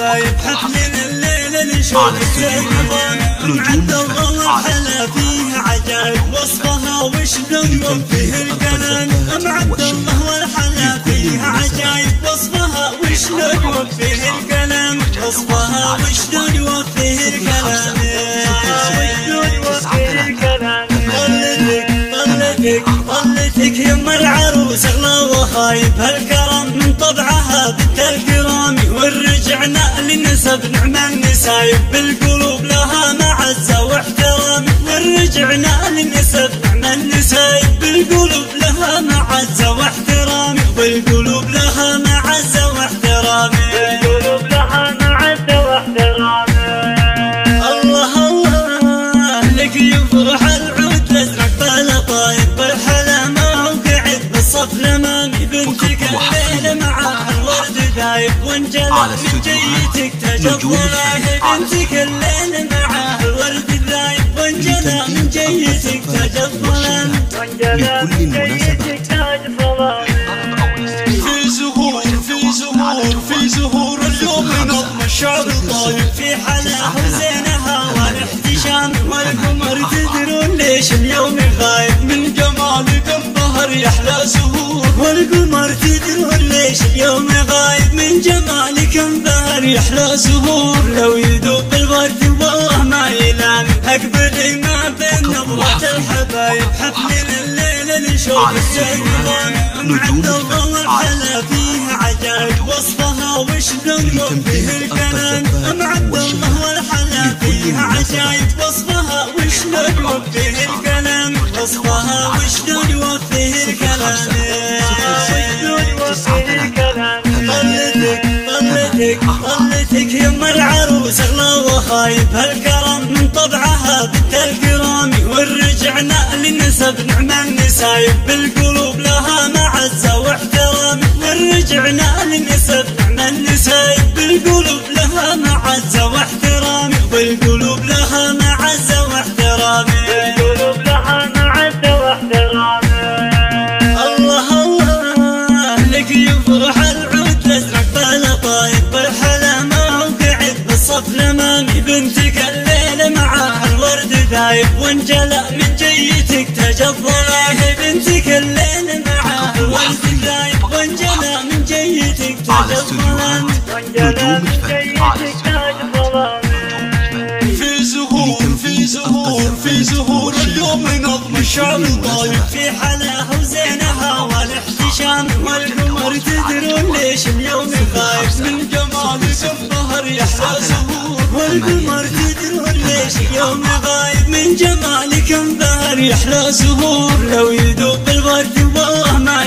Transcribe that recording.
الحبايب حفلنا الليلة نشوف الزينبان معد الله والحلا فيها عجائب وصفها وشلون يوفيه الكلام معد الله والحلا فيها عجائب وصفها وشلون يوفيه الكلام وصفها وشلون يوفيه الكلام طلتك يما العروس اغلى وخايب هالكرم من طبعها بنت الكرام ورجعنا لنسب نعم النسايب بالقلوب لها معزة واحترام ورجعنا لنسب نعم النسايب بالقلوب لها معزة واحترام بالقلوب لها معزة واحترام بالقلوب لها معزة واحترام الله الله لك يفرح العود الازرق بالطايب بالحلا موقعد بالصف الامامي بنتك الليله معاها الورد ذايب وانجلى من جيتك تجضلاه بنتك الليله معاها الورد ذايب وانجلى من جيتك تجضلاه وانجلى من جيتك تجضلاه في زهور في زهور في زهور اليوم نظم الشعب الطايب في حلاها وزينها والاحتشام والقمر تدرون ليش اليوم غايب من جمالك الظهر يحلى زهور والقمر تدرون ليش اليوم غايب من جمالك انبهر يحلى زهور لو يذوب الورد والله ما يلام اقبل ما بين نظرة الحبايب حفلنا الليلة نشوف الزينبان معد الله والحلا فيها عجائب وصفها وشلون يوفيه الكلام معد الله والحلا فيها عجائب وصفها وشلون يوفيه الكلام وصفها وشلون يوفيه الكلام طلتك يما العروس اغلى وخايب هالكرم من طبعها بنت الكرام ورجعنا لنسب نعم النسايب بالقلوب لها معزة واحترام ورجعنا لنسب نعم النسايب بالقلوب لها معزة واحترام بالقلوب لها معزة واحترام بالقلوب لها معزة واحترام الله الله لك يفرح العود الازرق بالطايب بالحلا موقعد بالصف الامامي بنتك الليله معاها الورد ذايب وانجلى من جيتك تجضلاه بنتك الليله معاها الورد ذايب وانجلى من جيتك تجضلاه وانجلى من جيتك تجضلاه في زهور في زهور في زهور اليوم نظم الشعب الطايب في حلاها وزينها والاحتشام والقمر تدرون ليش اليوم غايب من جمالك الظهر يحلى زهور والقمر تدرون ليش اليوم غايب من جمالك انبهر يحلى زهور لو يذوب الورد والله ما